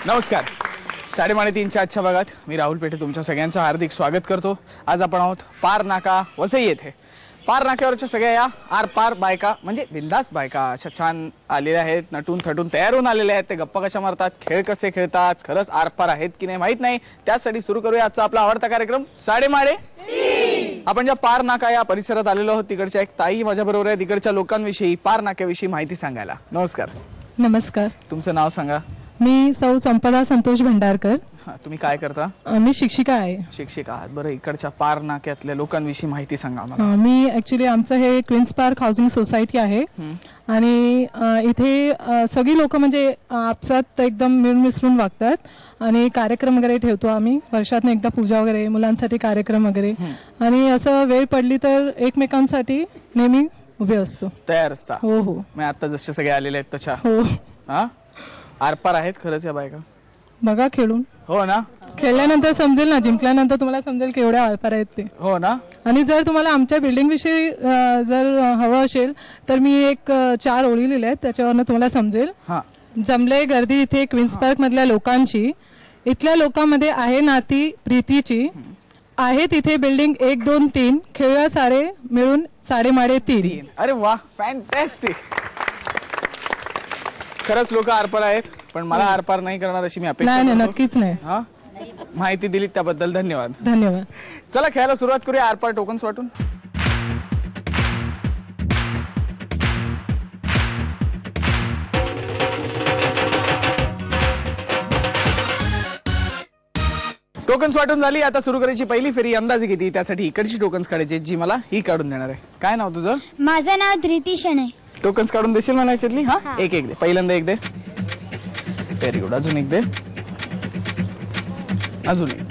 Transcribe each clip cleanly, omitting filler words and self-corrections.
नमस्कार. 3:30च्या आजच्या भागात मी राहुल पेठे तुमच्या सगळ्यांचं हार्दिक स्वागत करतो. आज आपण आहोत पार नाका वसई येथे. पार नाक्यावरच्या सगळ्या या आरपार बायका म्हणजे बिंदास बायका अशा छान आलेल्या आहेत, नटून थटून तयार होऊन आलेल्या आहेत. ते गप्पा कशा मारतात, खेळ कसे खेळतात, खरंच आरपार आहेत की नाही माहित नाही. त्यासाठी सुरू करूया आजचा आपला आवडता कार्यक्रम साडेमाडे. आपण ज्या पार नाका या परिसरात आलेलो आहोत तिकडच्या एक ताई माझ्या बरोबर आहे तिकडच्या लोकांविषयी पार नाक्याविषयी माहिती सांगायला. नमस्कार. नमस्कार. तुमचं नाव सांगा. मी सौ संपदा संतोष भंडारकर. तुम्ही काय करता? मी शिक्षिका आहे. शिक्षिका आहात. बरं, इकडच्या पार नाक्यातल्या लोकांविषयी माहिती सांगा मला. मी ऍक्च्युली आमचं हे क्वीन्स पार्क हाऊसिंग सोसायटी आहे आणि इथे सगळी लोक म्हणजे आपसात एकदम मिळून मिसळून वागतात आणि कार्यक्रम वगैरे ठेवतो आम्ही. वर्षातून एकदा पूजा वगैरे, मुलांसाठी कार्यक्रम वगैरे आणि असं वेळ पडली तर एकमेकांसाठी नेहमी उभे असतो, तयार असता. हो हो. मी आता जसे सगळे आलेले आहेत तशा. हो. हा, आरपार आहेत खरंच या बायका. बघा खेळून. हो ना. खेळल्यानंतर समजेल ना, जिंकल्यानंतर तुम्हाला समजेल की एवढ्या आरपार आहेत ते. हो ना. आणि जर तुम्हाला आमच्या बिल्डिंग विषयी जर हवं असेल तर मी एक 4 ओळी लिहिल्या आहेत, त्याच्यावरनं तुम्हाला समजेल. जमले गर्दी इथे क्वीन्स पार्क मधल्या लोकांची, इथल्या लोकांमध्ये आहे नाती प्रीतीची, आहे तिथे बिल्डिंग 1 2 3, खेळूया सारे मिळून साडेमाडे 3. अरे वा, फॅन्टॅस्टिक. खरंच लोक आरपार आहेत, पण मला आरपार नाही करणार अशी मी अपेक्षा नाही. नक्कीच नाही. हा, माहिती दिली त्याबद्दल धन्यवाद. धन्यवाद. चला खेळायला सुरुवात करूया. आरपार टोकन्स वाटून. टोकन्स वाटून झाली. आता सुरू करायची पहिली फेरी. अंदाजे किती त्यासाठी इकडची टोकन्स काढायची जी मला ही काढून देणार आहे. काय नाव तुझं? माझं नाव धृती शणे. टोकन्स काढून देशील मला याच्यातली? हा, एक दे. पहिल्यांदा एक दे. Very good. अजून एक दे. अजून एक.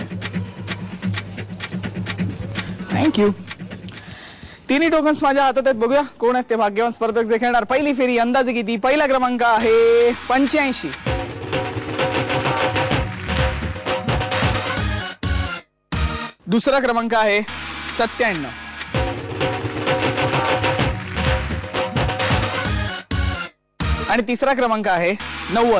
थँक्यू. तिन्ही टोकन्स माझ्या हातात आहेत. बघूया कोण आहेत ते भाग्यवान स्पर्धक जे खेळणार. पहिली फेरी अंदाजे किती. पहिला क्रमांक आहे 85. दुसरा क्रमांक आहे 97. आणि तिसरा क्रमांक आहे 90.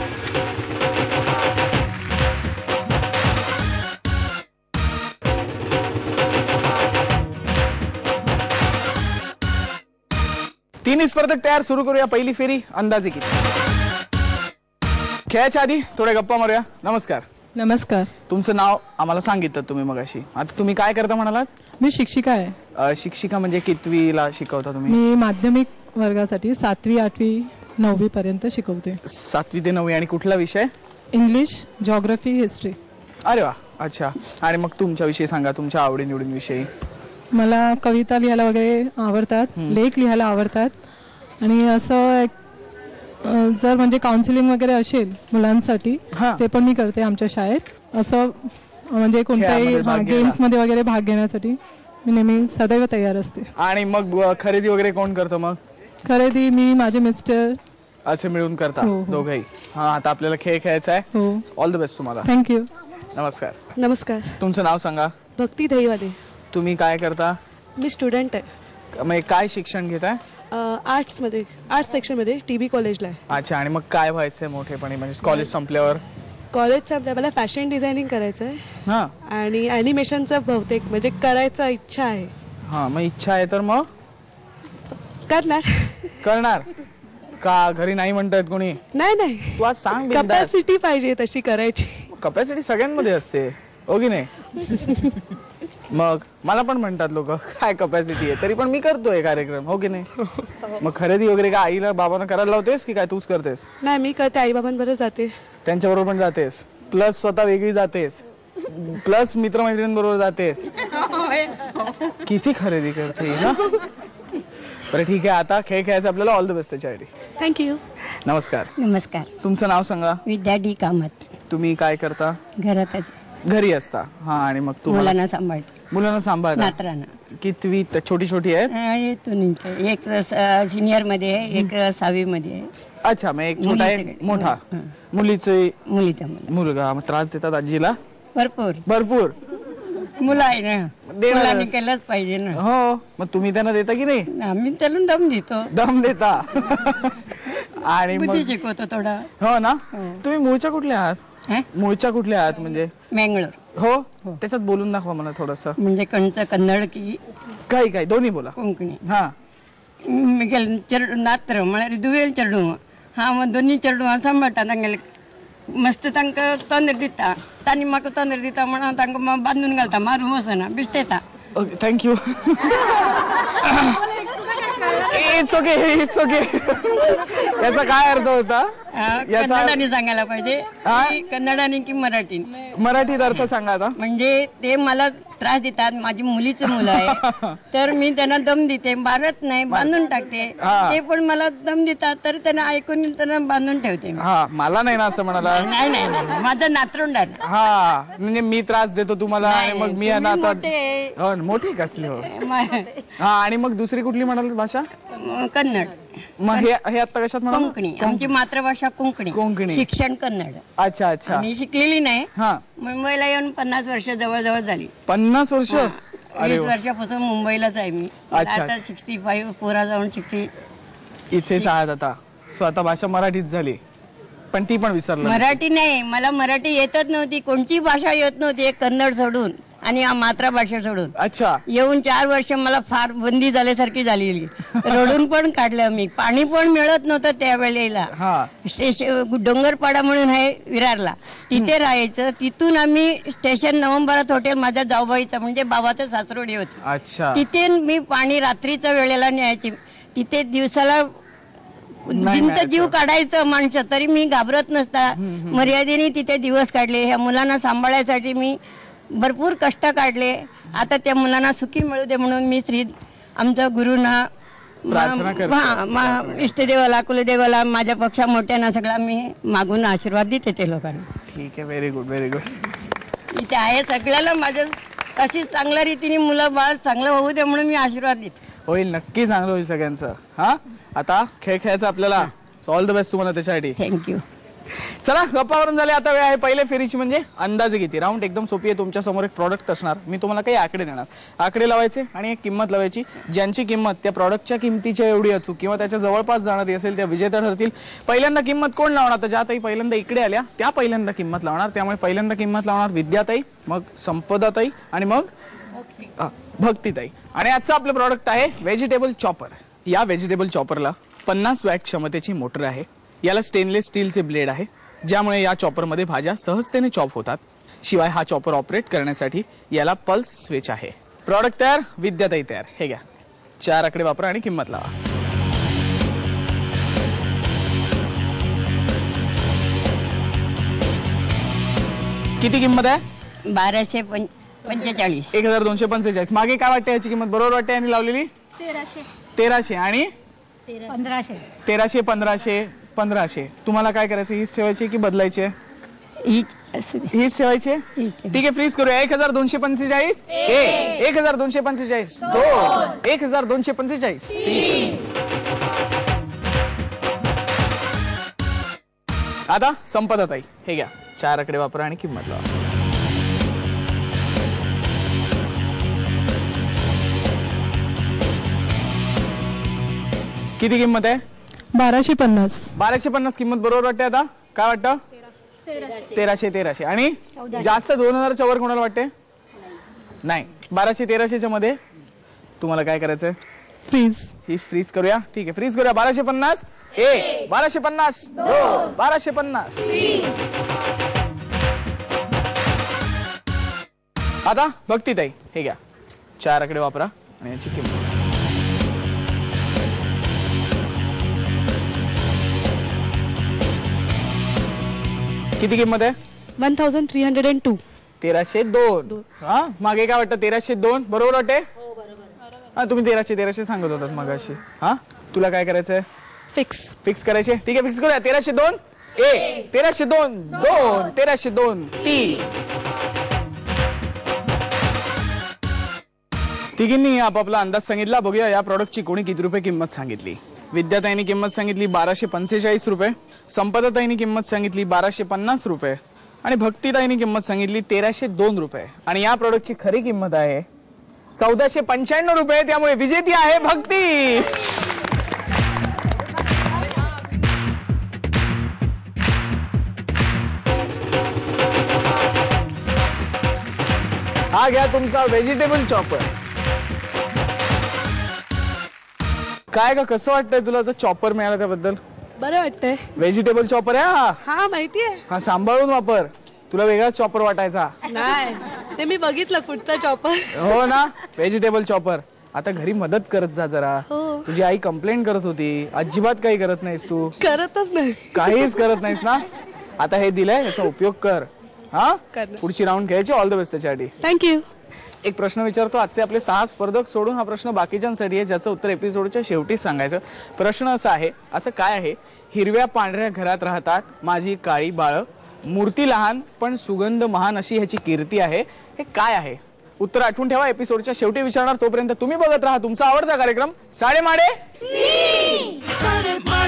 तिन्ही स्पर्धक तयार. सुरू करूया पहिली फेरी. अंदाजे किती. खेळायच्या आधी थोड्या गप्पा मारूया. नमस्कार. नमस्कार. तुमचं नाव आम्हाला सांगितलं तुम्ही मगाशी. आता तुम्ही काय करता म्हणालात? मी शिक्षिका आहे. शिक्षिका म्हणजे कितवीला शिकवता तुम्ही? मी माध्यमिक वर्गासाठी 7वी 8वी 9वी पर्यंत शिकवते. 7वी ते 9वी. आणि कुठला विषय? English, geography, history. अरे वा, अच्छा. आणि मग तुमच्याविषयी सांगा, तुमच्या आवडीनिवडींविषयी. मला कविता लिहायला वगैरे आवडतात, लेख लिहायला आवडतात आणि असं जर म्हणजे काउन्सिलिंग वगैरे असेल मुलांसाठी ते पण मी करते आमच्या शाळेत. असं म्हणजे कोणत्याही गेम्स मध्ये वगैरे भाग घेण्यासाठी मी नेहमी सदैव तयार असते. आणि मग खरेदी वगैरे कोण करतो? मग खरेदी मी, माझे मिस्टर असे मिळून करता दोघंही? हा, आता आपल्याला खेळ खेळायचा आहे. हो. ऑल द बेस्ट तुम्हाला. थँक्यू. नमस्कार. नमस्कार. तुमचं नाव सांगा. भक्ती दहीवाले. तुम्ही काय करता? मी स्टुडंट आहे. मग काय शिक्षण घेताय? आर्ट्समध्ये, आर्ट्स सेक्शनमध्ये TB कॉलेजला आहे. अच्छा. आणि मग काय व्हायचंय मोठेपणी, म्हणजे कॉलेज संपल्यावर? कॉलेजचं आपल्या मला फॅशन डिझायनिंग करायचं आहे. हा. आणि ॲनिमेशनचं बहुतेक म्हणजे करायचं इच्छा आहे. हा, मग इच्छा आहे तर मग करणार का? घरी नाही म्हणतायत कोणी? नाही. तू आज सांग. कपॅसिटी पाहिजे तशी करायची. कपॅसिटी सगळ्यांमध्ये असते, हो की नाही? मग मला पण म्हणतात लोक काय कपॅसिटी आहे, तरी पण मी करतोय कार्यक्रम, हो की नाही? मग खरेदी वगैरे काय आईला बाबांना करायला लावतेस की काय तूच करतेस? नाही, मी करते. आई बाबांबरोबर जाते. त्यांच्याबरोबर पण जातेस, प्लस स्वतः वेगळी जातेस, प्लस मित्रमैत्रिणींबरोबर जातेस. किती खरेदी करते ना. बरं ठीक आहे, आता खेळ खेळायचा आपल्याला. ऑल द बेस्ट त्याच्यासाठी. थँक्यू. नमस्कार. नमस्कार. तुमचं नाव सांगा. विद्या डी कामत. तुम्ही काय करता? घरातच. घरी असता? हा. आणि मग मुलांना सांभाळते. मुलांना सांभाळता? नातरांना. कितवी? छोटी छोटी आहे? एक सिनियर मध्ये आहे, एक 6वी मध्ये आहे. अच्छा. मग एक छोटा आहे, मोठा? मुलीचे? मुलीचा मुलगा. मग त्रास देतात आजीला? भरपूर. भरपूर मुलं आहे ना, मुलांनी केलंच पाहिजे ना. हो. मग तुम्ही त्यांना देता की नाही? आम्ही त्याला दम देतो. दम देता. आणि बुद्धी मग शिकवतो थोडा. हो ना. तुम्ही मूळच्या कुठल्या आहात? हे? मूळच्या कुठल्या आहात म्हणजे? मंगळूर. हो त्याच्यात बोलून दाखवा मला थोडस. म्हणजे कन्नड की काही काही दोन्ही बोला. कोंकणी. हा ಮಿಗೆಲ್ ಚೆರಡು ನಾತ್ರ ಮಳೆ ದುವೇಲ್ ಚೆರಡು ಹಾ ದೊನ್ನಿ ಚೆರಡು ಸಂಬಟ ತಂಗೆಲ್ मस्त तांकां तोंदर दिता तांणी म्हाका तोंदर दिता म्हणून तांकां बांदून घालता मारून वचना बिश्टेता. Okay thank you. It's okay it's okay. याचा काय अर्थ होता? कन्नडाने सांगायला पाहिजे की कन्नडाने की मराठीने. मराठीत अर्थ सांगा आता. म्हणजे ते मला त्रास देतात, माझी मुलीचं मुलं आहे तर मी त्यांना दम देते, मारत नाही, बांधून टाकते. ते पण मला दम देतात तर त्यांना ऐकून त्यांना बांधून ठेवते. हा मला नाही ना असं म्हणाला. नाही नाही नाही माझं नातरुंड आहे. हा म्हणजे मी त्रास देतो तुम्हाला आणि मग मी आता हो मोठी कसली हो. हा आणि मग दुसरी कुठली म्हणाल भाषा? कन्नड. मग हे आता कशात म्हणाल? कोंकणी. आमची मातृभाषा कोंकणी. कोंकणी. शिक्षण कन्नड. अच्छा अच्छा. मी शिकलेली नाही. हा मुंबईला येऊन 50 वर्ष जवळ झाली. 50 वर्ष? 20 वर्षापासून मुंबईलाच आहे मी. अच्छा. आता 65 पोरा जाऊन 60. इथेच आहात आता. सो आता भाषा मराठीत झाली पण ती पण विसरलं. मराठी नाही, मला मराठी येतच नव्हती, कोणती भाषा येत नव्हती, एक कन्नड सोडून आणि मातृभाषा सोडून. अच्छा. येऊन 4 वर्ष मला फार बंदी झाल्यासारखी झालेली. रडून पण काढलं मी. पाणी पण मिळत नव्हतं त्यावेळेला. डोंगरपाडा म्हणून आहे विरारला, तिथे राहायचं. तिथून आम्ही स्टेशन नवंबरात हॉटेल माझ्या जाऊबाईचं म्हणजे बाबाचं सासरोडी होतं. अच्छा. तिथे मी पाणी रात्रीच्या वेळेला न्यायचे. तिथे दिवसाला जिंत जीव काढायचं माणसं तरी मी घाबरत नसता. मर्यादेने तिथे दिवस काढले. ह्या मुलांना सांभाळायसाठी मी भरपूर कष्ट काढले. आता त्या मुलांना सुखी मिळू दे म्हणून मी आमच्या गुरुना इष्टदेवाला कुलदेवाला माझ्यापेक्षा मोठ्यांना सगळा मी मागून आशीर्वाद देते ते लोकांना. ठीक आहे. Very good very good. इथे आहे सगळ्याला माझ्या अशीच चांगल्या रीतीने मुलं बाळ चांगलं होऊ दे म्हणून मी आशीर्वाद देते. होईल नक्की चांगलं होईल सगळ्यांचं. हा आता खेळ खेळायचा आपल्याला. ऑल द बेस्ट तुम्हाला त्याच्यासाठी. थँक्यू. चला गप्पावरून झाले. आता वेळ आहे पहिल्या फेरीची म्हणजे अंदाजे किती. राऊंड एकदम सोपी आहे. तुमच्या समोर एक प्रॉडक्ट असणार. मी तुम्हाला काही आकडे देणार. आकडे लावायचे आणि एक किंमत लावायची. ज्यांची किंमत त्या प्रॉडक्टच्या किमतीच्या एवढी अचूक किंवा त्याच्या जवळपास जाणारी असेल त्या विजेत्या ठरतील. पहिल्यांदा किंमत कोण लावणार? तर ज्या ताई पहिल्यांदा इकडे आल्या त्या पहिल्यांदा किंमत लावणार. त्यामुळे पहिल्यांदा किंमत लावणार विद्याताई, मग संपदाताई आणि मग भक्तीताई. आणि आजचं आपलं प्रॉडक्ट आहे व्हेजिटेबल चॉपर. या व्हेजिटेबल चॉपरला 50 वॅट क्षमतेची मोटर आहे. याला स्टेनलेस स्टीलचे ब्लेड आहे ज्यामुळे या चॉपरमध्ये भाज्या सहजतेने चॉप होतात. शिवाय हा चॉपर ऑपरेट करण्यासाठी याला पल्स स्विच आहे. प्रॉडक्ट तयार, विद्याताई तयार. हे घ्या 4 आकडे वापरा आणि किंमत लावा. किती किंमत आहे? 1245. 1245. मागे काय वाटते याची किंमत? बरोबर वाटते आणि लावलेली 1300 आणि 1300 1500. तुम्हाला काय करायचं? हीच ठेवायची की बदलायची? हीच ठेवायची. ठीक आहे फ्रीज करूया. 1245 1245 1245. आता संपदाताई हे घ्या 4 आकडे वापरा आणि किंमत लावा. किती किंमत आहे? 1250. 1250 किंमत बरोबर वाटते. आता काय वाटतं? 1300 आणि जास्त 2000च्या वर कोणाला वाटते? नाही. 1200-1300च्या मध्ये तुम्हाला काय करायचंय? फ्रीज. ही फ्रीज करूया. ठीक आहे फ्रीज करूया. 1250 1250 1250. आता भक्तीताई हे घ्या 4 आकडे वापरा आणि याची किंमत. किती किंमत आहे? 1302. 1302. हा मागे काय वाटतं? 1302 बरोबर वाटते? हा तुम्ही 1300 सांगत होतात मगाशी. हा तुला काय करायचंय? फिक्स करायचे. ठीक आहे फिक्स करूया. 1302 1302 1302 3. तिघींनी आपापला अंदाज सांगितला. बघूया या प्रॉडक्टची कोणी किती रुपये किंमत सांगितली. विद्याताईंनी किंमत सांगितली 1245 रुपये. संपदाताईंनी किंमत सांगितली 1250 रुपये आणि भक्तीताईंनी किंमत सांगितली 1302 रुपये. आणि या प्रॉडक्टची खरी किंमत आहे 1495 रुपये. त्यामुळे विजेती आहे भक्ती. हा घ्या तुमचा व्हेजिटेबल चॉपर. काय का कसं वाटतंय तुला तर चॉपर मिळाला त्याबद्दल? बरं वाटतंय. व्हेजिटेबल चॉपर आहे हा. हा माहितीये. हा सांभाळून वापर. तुला वेगळाच चॉपर वाटायचा. नाही ते मी बघितलं पुढचा चॉपर. हो ना व्हेजिटेबल चॉपर. आता घरी मदत करत जा जरा. हो. तुझी आई कंप्लेंट करत होती अजिबात काही करत नाहीस तू. करतच नाही. काहीच करत नाहीस ना. आता हे दिलंय याचा उपयोग कर. हा करणार. पुढची राऊंड घ्यायची. ऑल द बेस्ट त्याच्यासाठी. थँक्यू. एक प्रश्न विचारतो. आजचे आपले 6 स्पर्धक सोडून हा प्रश्न बाकीच्यांसाठी आहे ज्याचं उत्तर एपिसोडच्या शेवटी सांगायचं. प्रश्न असा आहे, असं काय आहे हिरव्या पांढऱ्या घरात राहतात माझी काळी बाळ, मूर्ती लहान पण सुगंध महान अशी ह्याची कीर्ती आहे. हे काय आहे? उत्तर आठवून ठेवा. एपिसोडच्या शेवटी विचारणार. तोपर्यंत तुम्ही बघत राहा तुमचा आवडता कार्यक्रम साडेमाडे.